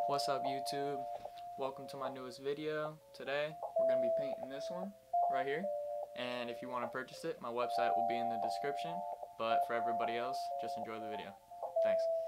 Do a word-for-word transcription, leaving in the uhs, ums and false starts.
What's up YouTube? Welcome to my newest video. Today we're going to be painting this one right here, and if you want to purchase it, my website will be in the description, but for everybody else, just enjoy the video. Thanks.